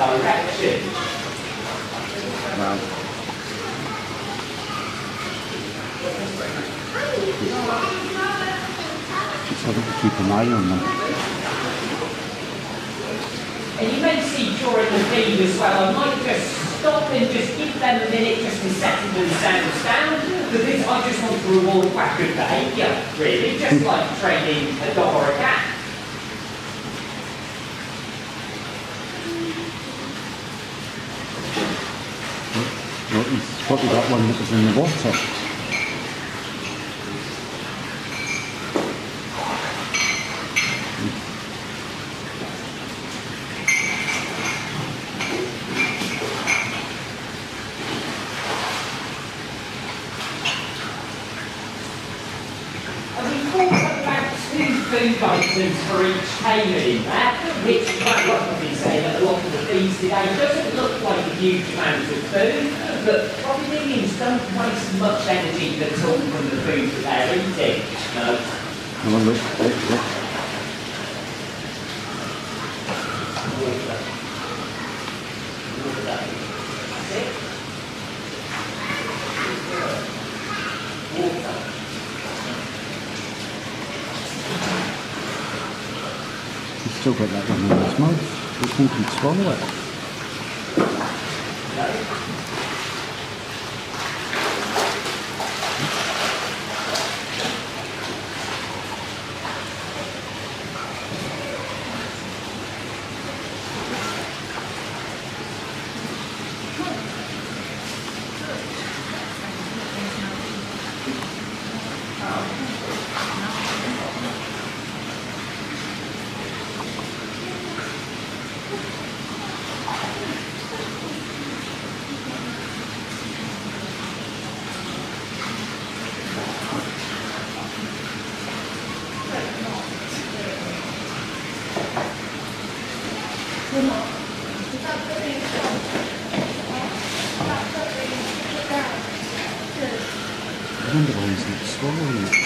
direction. Wow. Just having to keep an eye on them. And you may see during the feed as well, I might just stop and just give them a minute just to settle themselves down, because I just want to reward quite good behaviour, really, just like training a dog or a cat. Well, he's probably got one that was in the water. Food items for each caiman in there, which, like I've been saying at a lot of the feeds today, doesn't look like a huge amount of food, but crocodilians don't waste much energy at all from the food that they're eating. No. Come on, look. Water. That's it. Water. He's still got that one in his mouth. You think he'd swallow it? I wonder why he's not swallowing it.